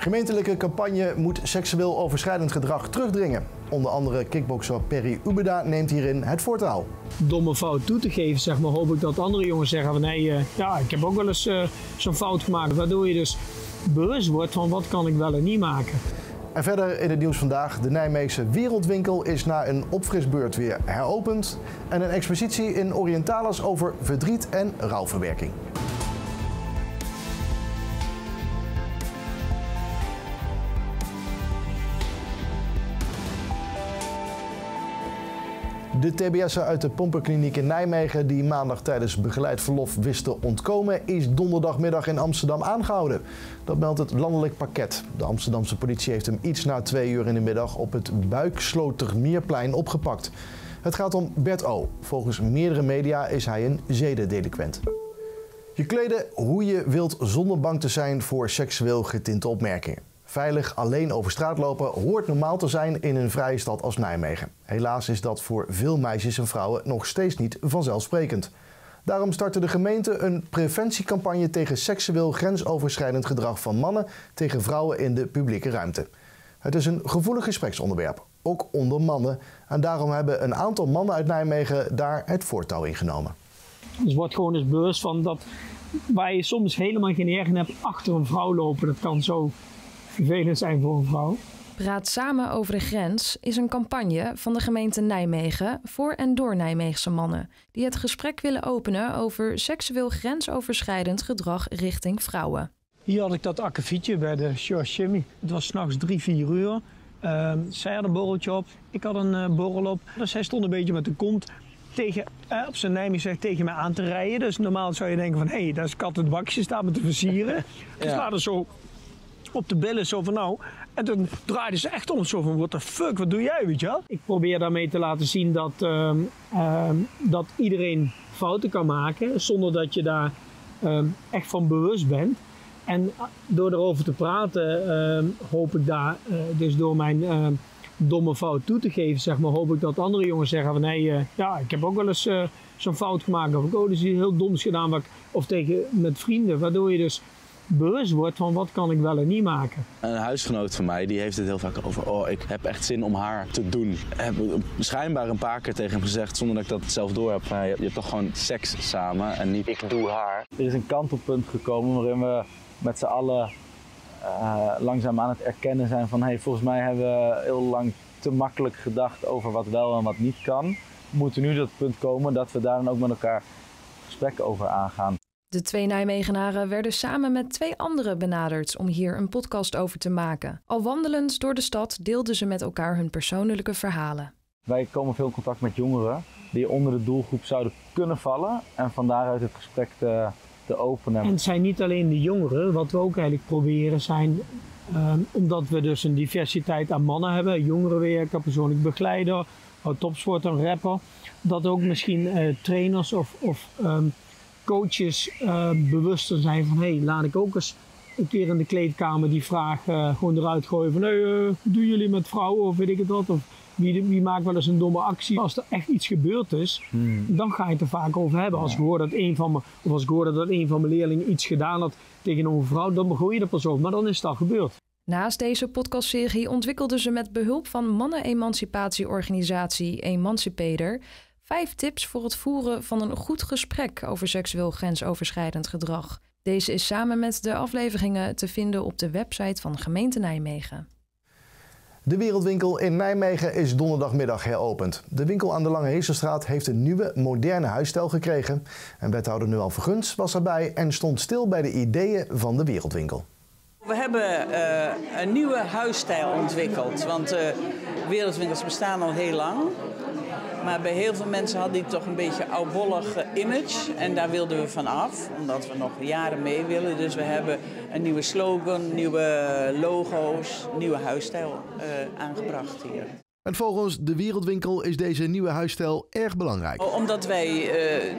Gemeentelijke campagne moet seksueel overschrijdend gedrag terugdringen. Onder andere kickbokser Perry Ubeda neemt hierin het voortouw. Domme fout toe te geven, zeg maar, hoop ik dat andere jongens zeggen van nee, ik heb ook wel eens zo'n fout gemaakt. Waardoor je dus bewust wordt van wat kan ik wel en niet maken. En verder in het nieuws vandaag, de Nijmeegse Wereldwinkel is na een opfrisbeurt weer heropend. En een expositie in Orientalis over verdriet en rouwverwerking. De TBS'er uit de Pompenkliniek in Nijmegen, die maandag tijdens begeleid verlof wist te ontkomen, is donderdagmiddag in Amsterdam aangehouden. Dat meldt het landelijk parket. De Amsterdamse politie heeft hem iets na 2 uur in de middag op het Buikslotermeerplein opgepakt. Het gaat om Bert O. Volgens meerdere media is hij een zedendelinquent. Je kleden hoe je wilt zonder bang te zijn voor seksueel getinte opmerkingen. Veilig alleen over straat lopen hoort normaal te zijn in een vrije stad als Nijmegen. Helaas is dat voor veel meisjes en vrouwen nog steeds niet vanzelfsprekend. Daarom startte de gemeente een preventiecampagne tegen seksueel grensoverschrijdend gedrag van mannen tegen vrouwen in de publieke ruimte. Het is een gevoelig gespreksonderwerp, ook onder mannen. En daarom hebben een aantal mannen uit Nijmegen daar het voortouw in genomen. Dus word gewoon eens bewust van dat waar je soms helemaal geen ergen hebt achter een vrouw lopen. Dat kan zo vervelend zijn voor een vrouw. Praat samen over de grens is een campagne van de gemeente Nijmegen voor en door Nijmeegse mannen die het gesprek willen openen over seksueel grensoverschrijdend gedrag richting vrouwen. Hier had ik dat akkefietje bij de George Jimmy. Het was 's nachts 3, 4 uur. Zij had een borreltje op, ik had een borrel op. Dus hij stond een beetje met de kont op zijn Nijmegen tegen mij aan te rijden. Dus normaal zou je denken van hé, daar is kat het bakje, staat me te versieren. Dus laten zo op de billen zo van nou. En toen draaide ze echt om zo van what the fuck, wat doe jij, weet je wel? Ik probeer daarmee te laten zien dat iedereen fouten kan maken zonder dat je daar echt van bewust bent. En door erover te praten hoop ik daar, dus door mijn domme fout toe te geven, zeg maar, hoop ik dat andere jongens zeggen van nee, ik heb ook wel eens zo'n fout gemaakt. Of ik ook eens iets heel doms gedaan, of met vrienden, waardoor je dus bewust wordt van wat kan ik wel en niet maken. Een huisgenoot van mij die heeft het heel vaak over ik heb echt zin om haar te doen. Ik heb schijnbaar een paar keer tegen hem gezegd zonder dat ik dat zelf door heb. Je hebt toch gewoon seks samen en niet ik doe haar. Er is een kantelpunt gekomen waarin we met z'n allen langzaam aan het erkennen zijn van volgens mij hebben we heel lang te makkelijk gedacht over wat wel en wat niet kan. We moeten nu dat punt komen dat we daar dan ook met elkaar gesprekken over aangaan. De 2 Nijmegenaren werden samen met 2 anderen benaderd om hier een podcast over te maken. Al wandelend door de stad deelden ze met elkaar hun persoonlijke verhalen. Wij komen veel in contact met jongeren die onder de doelgroep zouden kunnen vallen en van daaruit het gesprek te openen. En het zijn niet alleen de jongeren, wat we ook eigenlijk proberen zijn, omdat we dus een diversiteit aan mannen hebben, jongerenwerker, persoonlijk begeleider, topsporter, rapper, dat ook misschien trainers of coaches bewuster zijn van laat ik ook eens een keer in de kleedkamer die vraag gewoon eruit gooien van hoe doen jullie met vrouwen of weet ik het wat, of wie maakt wel eens een domme actie. Als er echt iets gebeurd is, dan ga je het er vaak over hebben. Als ik hoor dat een van mijn leerlingen iets gedaan had tegenover een vrouw, dan begon je er pas over, maar dan is het al gebeurd. Naast deze podcastserie ontwikkelden ze met behulp van mannen-emancipatieorganisatie Emancipator 5 tips voor het voeren van een goed gesprek over seksueel grensoverschrijdend gedrag. Deze is samen met de afleveringen te vinden op de website van gemeente Nijmegen. De Wereldwinkel in Nijmegen is donderdagmiddag heropend. De winkel aan de Lange Heesterstraat heeft een nieuwe, moderne huisstijl gekregen. En wethouder Noël Verguns was erbij en stond stil bij de ideeën van de Wereldwinkel. We hebben een nieuwe huisstijl ontwikkeld, want wereldwinkels bestaan al heel lang. Maar bij heel veel mensen had die toch een beetje oudbollig image en daar wilden we van af, omdat we nog jaren mee willen. Dus we hebben een nieuwe slogan, nieuwe logo's, nieuwe huisstijl aangebracht hier. En volgens de Wereldwinkel is deze nieuwe huisstijl erg belangrijk. Omdat wij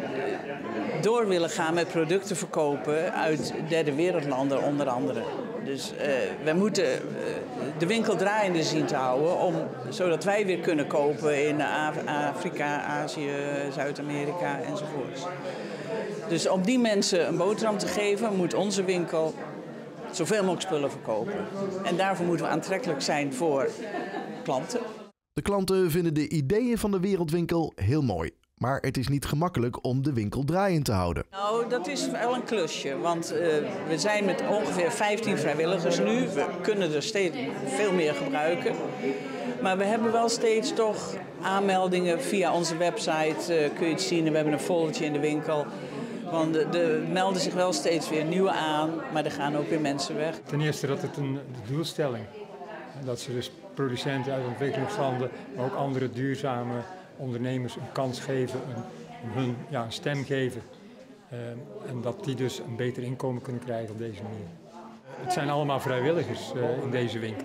door willen gaan met producten verkopen uit derde wereldlanden onder andere. Dus wij moeten de winkel draaiende zien te houden, zodat wij weer kunnen kopen in Afrika, Azië, Zuid-Amerika enzovoort. Dus om die mensen een boterham te geven, moet onze winkel zoveel mogelijk spullen verkopen. En daarvoor moeten we aantrekkelijk zijn voor klanten. De klanten vinden de ideeën van de Wereldwinkel heel mooi. Maar het is niet gemakkelijk om de winkel draaiend te houden. Nou, dat is wel een klusje. Want we zijn met ongeveer 15 vrijwilligers nu. We kunnen er steeds veel meer gebruiken. Maar we hebben wel steeds toch aanmeldingen via onze website. Kun je het zien, we hebben een foldertje in de winkel. Want er melden zich wel steeds weer nieuwe aan, maar er gaan ook weer mensen weg. Ten eerste dat het de doelstelling. Dat ze dus producenten uit ontwikkelingslanden, maar ook andere duurzame ondernemers een kans geven, hun een stem geven. En dat die dus een beter inkomen kunnen krijgen op deze manier. Het zijn allemaal vrijwilligers in deze winkel.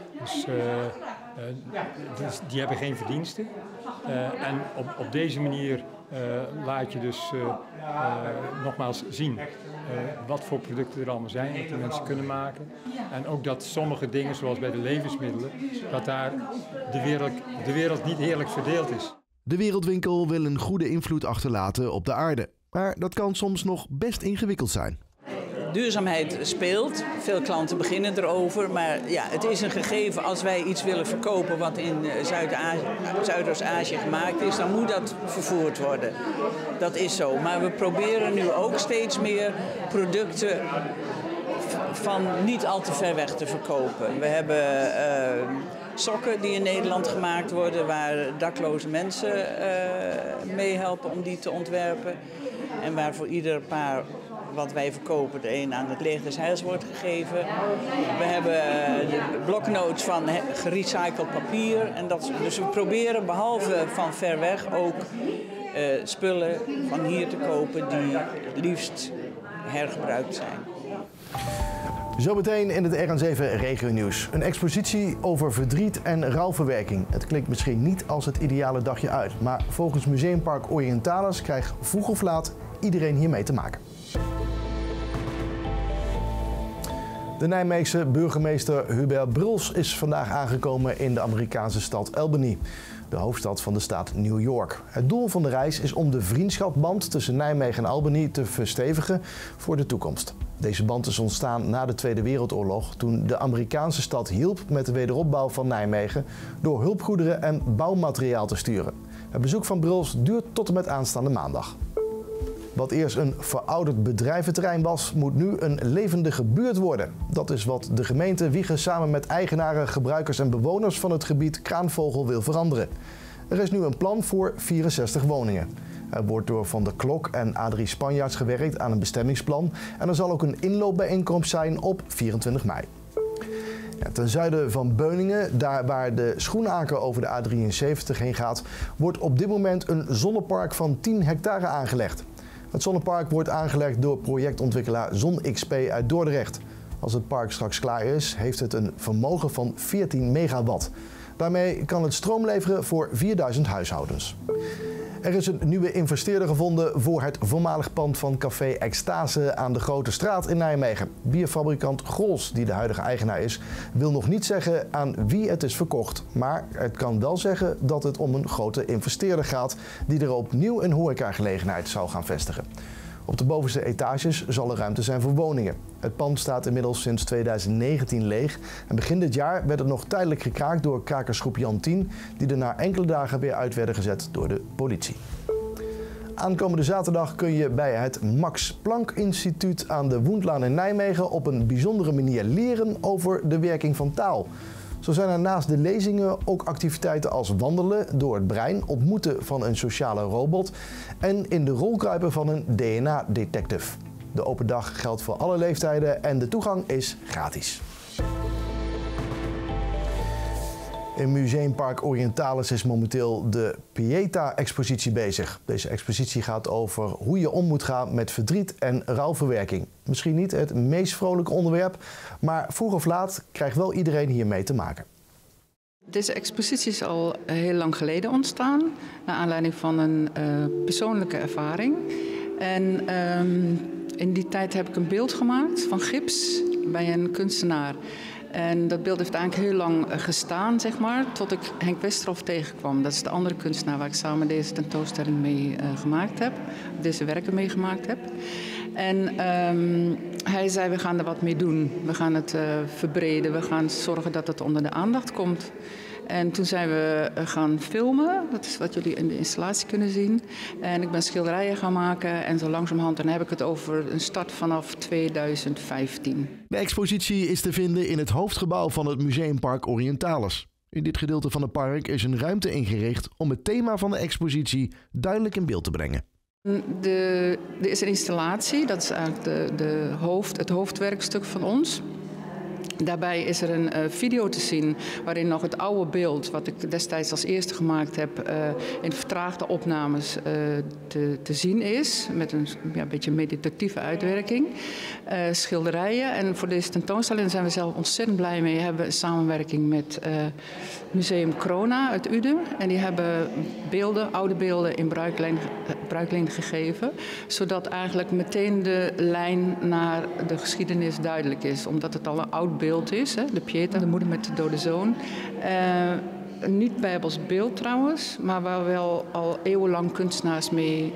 Dus die hebben geen verdiensten. En op deze manier laat je dus nogmaals zien wat voor producten er allemaal zijn, dat die mensen kunnen maken. En ook dat sommige dingen, zoals bij de levensmiddelen, dat daar de wereld niet eerlijk verdeeld is. De Wereldwinkel wil een goede invloed achterlaten op de aarde. Maar dat kan soms nog best ingewikkeld zijn. Duurzaamheid speelt, veel klanten beginnen erover, maar ja, het is een gegeven als wij iets willen verkopen wat in Zuidoost-Azië gemaakt is, dan moet dat vervoerd worden. Dat is zo, maar we proberen nu ook steeds meer producten van niet al te ver weg te verkopen. We hebben sokken die in Nederland gemaakt worden waar dakloze mensen meehelpen om die te ontwerpen en waar voor ieder paar wat wij verkopen, de een aan het Leger des Heils wordt gegeven. We hebben de bloknotes van gerecycled papier. En dus we proberen behalve van ver weg ook spullen van hier te kopen die liefst hergebruikt zijn. Zometeen in het RN7 Regio Nieuws. Een expositie over verdriet en rouwverwerking. Het klinkt misschien niet als het ideale dagje uit. Maar volgens Museumpark Orientalis krijgt vroeg of laat iedereen hiermee te maken. De Nijmeegse burgemeester Hubert Bruls is vandaag aangekomen in de Amerikaanse stad Albany, de hoofdstad van de staat New York. Het doel van de reis is om de vriendschapsband tussen Nijmegen en Albany te verstevigen voor de toekomst. Deze band is ontstaan na de Tweede Wereldoorlog, toen de Amerikaanse stad hielp met de wederopbouw van Nijmegen door hulpgoederen en bouwmateriaal te sturen. Het bezoek van Bruls duurt tot en met aanstaande maandag. Wat eerst een verouderd bedrijventerrein was, moet nu een levendige buurt worden. Dat is wat de gemeente Wijchen samen met eigenaren, gebruikers en bewoners van het gebied Kraanvogel wil veranderen. Er is nu een plan voor 64 woningen. Er wordt door Van der Klok en Adrie Spanjaards gewerkt aan een bestemmingsplan en er zal ook een inloopbijeenkomst zijn op 24 mei. Ja, ten zuiden van Beuningen, daar waar de Schoenaker over de A73 heen gaat, wordt op dit moment een zonnepark van 10 hectare aangelegd. Het zonnepark wordt aangelegd door projectontwikkelaar ZonXP uit Dordrecht. Als het park straks klaar is, heeft het een vermogen van 14 megawatt. Daarmee kan het stroom leveren voor 4000 huishoudens. Er is een nieuwe investeerder gevonden voor het voormalig pand van Café Extase aan de Grote Straat in Nijmegen. Bierfabrikant Grols, die de huidige eigenaar is, wil nog niet zeggen aan wie het is verkocht. Maar het kan wel zeggen dat het om een grote investeerder gaat die er opnieuw een horecagelegenheid zal gaan vestigen. Op de bovenste etages zal er ruimte zijn voor woningen. Het pand staat inmiddels sinds 2019 leeg en begin dit jaar werd het nog tijdelijk gekraakt door krakersgroep Jan 10, die er na enkele dagen weer uit werden gezet door de politie. Aankomende zaterdag kun je bij het Max Planck Instituut aan de Woendlaan in Nijmegen op een bijzondere manier leren over de werking van taal. Zo zijn er naast de lezingen ook activiteiten als wandelen door het brein, ontmoeten van een sociale robot en in de rol kruipen van een DNA-detective. De open dag geldt voor alle leeftijden en de toegang is gratis. In Museumpark Orientalis is momenteel de Pieta-expositie bezig. Deze expositie gaat over hoe je om moet gaan met verdriet en rouwverwerking. Misschien niet het meest vrolijke onderwerp, maar vroeg of laat krijgt wel iedereen hiermee te maken. Deze expositie is al heel lang geleden ontstaan, naar aanleiding van een persoonlijke ervaring. En in die tijd heb ik een beeld gemaakt van gips bij een kunstenaar. En dat beeld heeft eigenlijk heel lang gestaan, zeg maar, tot ik Henk Westerhof tegenkwam. Dat is de andere kunstenaar waar ik samen deze tentoonstelling mee gemaakt heb. Deze werken mee gemaakt heb. En hij zei, we gaan er wat mee doen. We gaan het verbreden. We gaan zorgen dat het onder de aandacht komt. En toen zijn we gaan filmen. Dat is wat jullie in de installatie kunnen zien. En ik ben schilderijen gaan maken. En zo langzamerhand, dan heb ik het over een start vanaf 2015. De expositie is te vinden in het hoofdgebouw van het Museumpark Orientalis. In dit gedeelte van het park is een ruimte ingericht om het thema van de expositie duidelijk in beeld te brengen. Er is een installatie, dat is eigenlijk het hoofdwerkstuk van ons. Daarbij is er een video te zien waarin nog het oude beeld, wat ik destijds als eerste gemaakt heb, in vertraagde opnames te zien is. Met een beetje meditatieve uitwerking. Schilderijen. En voor deze tentoonstelling zijn we zelf ontzettend blij mee. We hebben een samenwerking met Museum Corona uit Uden. En die hebben oude beelden in bruikleen gegeven. Zodat eigenlijk meteen de lijn naar de geschiedenis duidelijk is. Omdat het al een oud beeld is, hè? De Pieta, de moeder met de dode zoon. Niet bijbels beeld trouwens, maar waar wel al eeuwenlang kunstenaars mee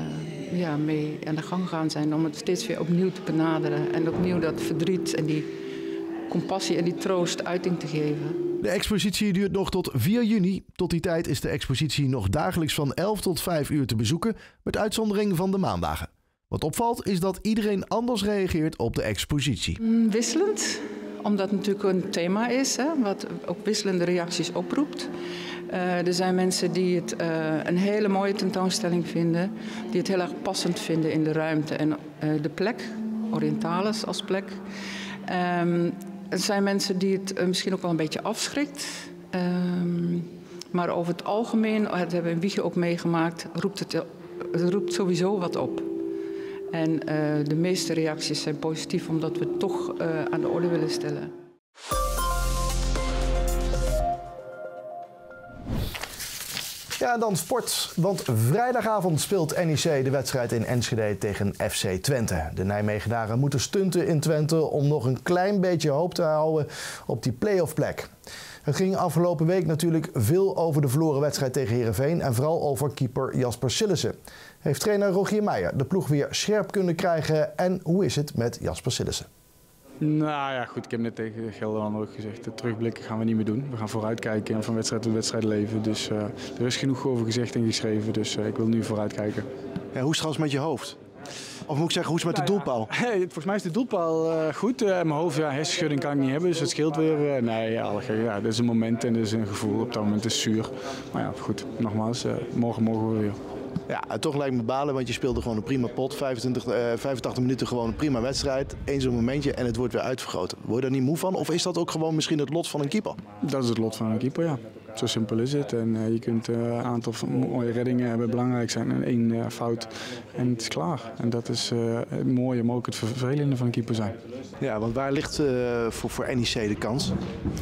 aan de gang gaan zijn. Om het steeds weer opnieuw te benaderen. En opnieuw dat verdriet en die compassie en die troost uiting te geven. De expositie duurt nog tot 4 juni. Tot die tijd is de expositie nog dagelijks van 11 tot 5 uur te bezoeken, met uitzondering van de maandagen. Wat opvalt is dat iedereen anders reageert op de expositie. Wisselend, omdat het natuurlijk een thema is, hè, wat ook wisselende reacties oproept. Er zijn mensen die het een hele mooie tentoonstelling vinden, die het heel erg passend vinden in de ruimte en de plek, Orientalis als plek. Er zijn mensen die het misschien ook wel een beetje afschrikt. Maar over het algemeen, dat hebben we in Wiegen ook meegemaakt, het roept sowieso wat op. En de meeste reacties zijn positief, omdat we het toch aan de orde willen stellen. Ja, dan sport. Want vrijdagavond speelt NEC de wedstrijd in Enschede tegen FC Twente. De Nijmegenaren moeten stunten in Twente om nog een klein beetje hoop te houden op die play-off plek. Het ging afgelopen week natuurlijk veel over de verloren wedstrijd tegen Heerenveen en vooral over keeper Jasper Sillissen. Heeft trainer Rogier Meijer de ploeg weer scherp kunnen krijgen en hoe is het met Jasper Sillissen? Nou ja, goed, ik heb net tegen Gelderland ook gezegd, de terugblikken gaan we niet meer doen. We gaan vooruitkijken en van wedstrijd tot wedstrijd leven. Dus er is genoeg over gezegd en geschreven, dus ik wil nu vooruitkijken. Ja, hoe is het trouwens met je hoofd? Of moet ik zeggen, hoe is het met de doelpaal? Volgens mij is de doelpaal goed. Mijn hoofd, hersenschudding kan ik niet hebben, dus het scheelt weer. Dat is een moment en dat is een gevoel. Op dat moment is het zuur. Maar ja, goed, nogmaals, morgen mogen we weer. Ja, toch lijkt me balen, want je speelde gewoon een prima pot. 85 minuten gewoon een prima wedstrijd. Eén zo'n momentje en het wordt weer uitvergroot. Word je daar niet moe van? Of is dat ook gewoon misschien het lot van een keeper? Dat is het lot van een keeper, ja. Zo simpel is het. En je kunt een aantal mooie reddingen hebben belangrijk zijn en 1 fout. En het is klaar. En dat is het mooie, maar ook het vervelende van een keeper zijn. Ja, want waar ligt voor NEC de kans?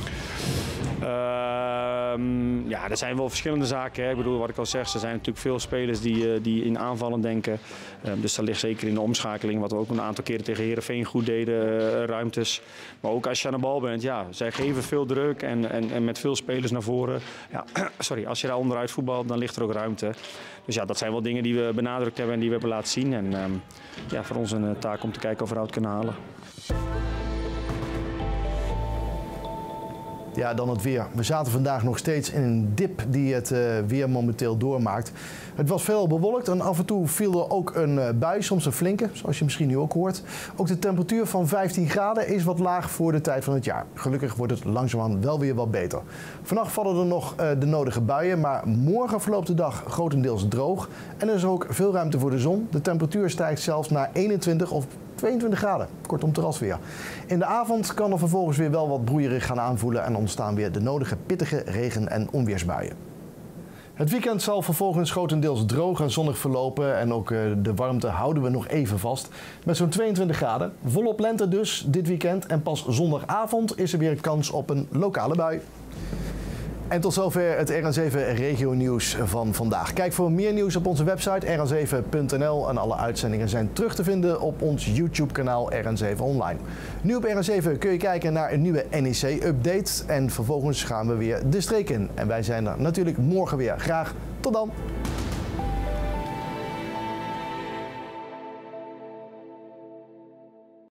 Ja, er zijn wel verschillende zaken. Hè. Ik bedoel, wat ik al zeg, er zijn natuurlijk veel spelers die in aanvallen denken. Dus dat ligt zeker in de omschakeling, wat we ook een aantal keren tegen Heerenveen goed deden, ruimtes. Maar ook als je aan de bal bent, ja, zij geven veel druk en met veel spelers naar voren. Ja, als je daar onderuit voetbalt, dan ligt er ook ruimte. Dus ja, dat zijn wel dingen die we benadrukt hebben en die we hebben laten zien. En voor ons een taak om te kijken of we eruit kunnen halen. Ja, dan het weer. We zaten vandaag nog steeds in een dip die het weer momenteel doormaakt. Het was veel bewolkt en af en toe viel er ook een bui, soms een flinke, zoals je misschien nu ook hoort. Ook de temperatuur van 15 graden is wat laag voor de tijd van het jaar. Gelukkig wordt het langzaamaan wel weer wat beter. Vannacht vallen er nog de nodige buien, maar morgen verloopt de dag grotendeels droog. En er is ook veel ruimte voor de zon. De temperatuur stijgt zelfs naar 21 of 22 graden, kortom terrasweer. In de avond kan er vervolgens weer wel wat broeierig gaan aanvoelen en ontstaan weer de nodige pittige regen- en onweersbuien. Het weekend zal vervolgens grotendeels droog en zonnig verlopen en ook de warmte houden we nog even vast. Met zo'n 22 graden, volop lente dus dit weekend en pas zondagavond is er weer kans op een lokale bui. En tot zover het RN7 Regio Nieuws van vandaag. Kijk voor meer nieuws op onze website rn7.nl en alle uitzendingen zijn terug te vinden op ons YouTube-kanaal RN7 Online. Nu op RN7 kun je kijken naar een nieuwe NEC-update en vervolgens gaan we weer de streek in. En wij zijn er natuurlijk morgen weer. Graag tot dan!